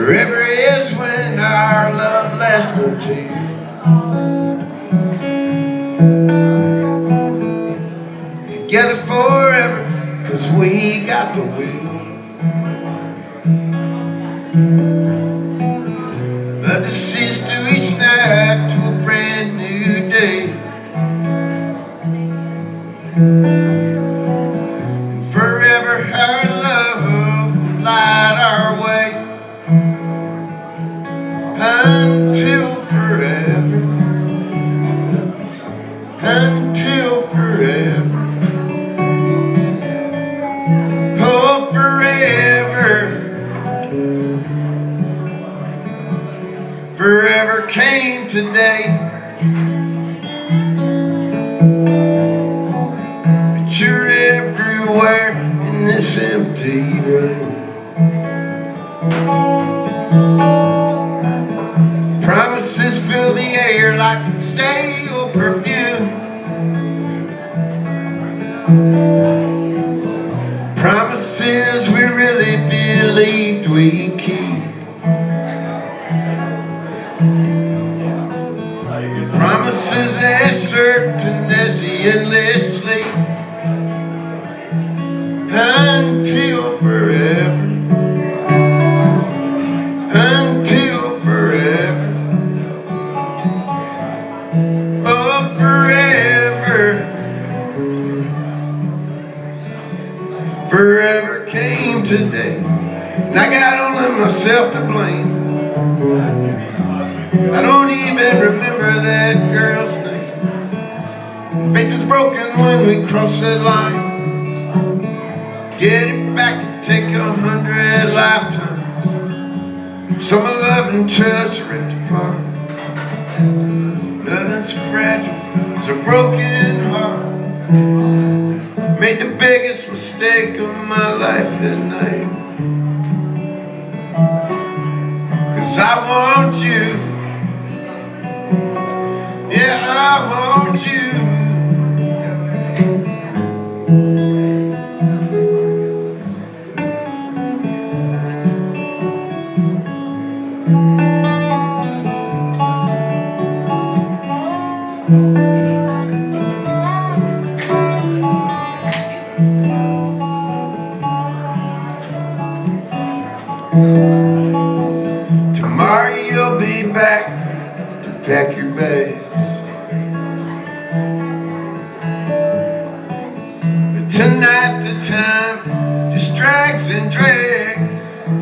Forever is when our love lasts until together forever, 'cause we got the will. Love to cease to each night to a brand new day. Forever our love will light our way until forever, until forever. Oh, forever, forever came today. But you're everywhere in this empty room. Promises fill the air like stale perfume. Promises we really believed we keep. Promises as certain as the endless sleep. Until forever, until forever. Oh, forever, forever came today. And I got only myself to blame. I don't even remember that girl's name. Faith is broken when we cross that line. Get it back and take 100 lifetimes. Some of love and trust ripped apart. Nothing's fragile as a broken heart. Made the biggest mistake of my life that night. 'Cause I want you. Yeah, I want you. Tomorrow you'll be back to pack your bags. But tonight the time just drags and drags.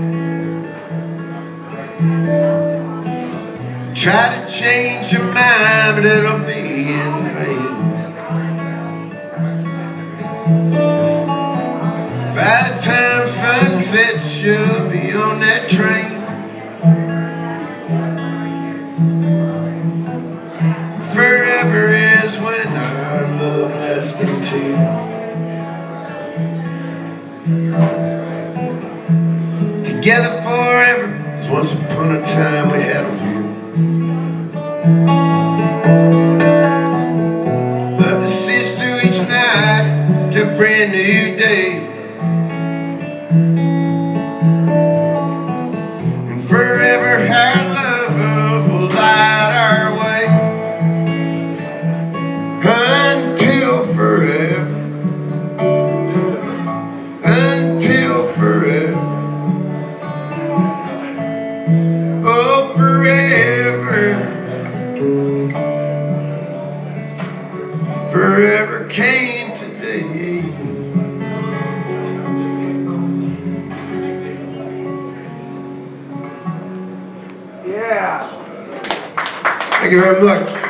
Try to change your mind, but it'll be in vain. By the time sunset, you'll be on that train. Forever is when our love lasts until together forever. 'Cause once upon a time we had a view. Love to cease to each night to a brand new day. And forever our love will light our way until forever, until forever. Oh, forever, forever came today. Yeah. Thank you very much.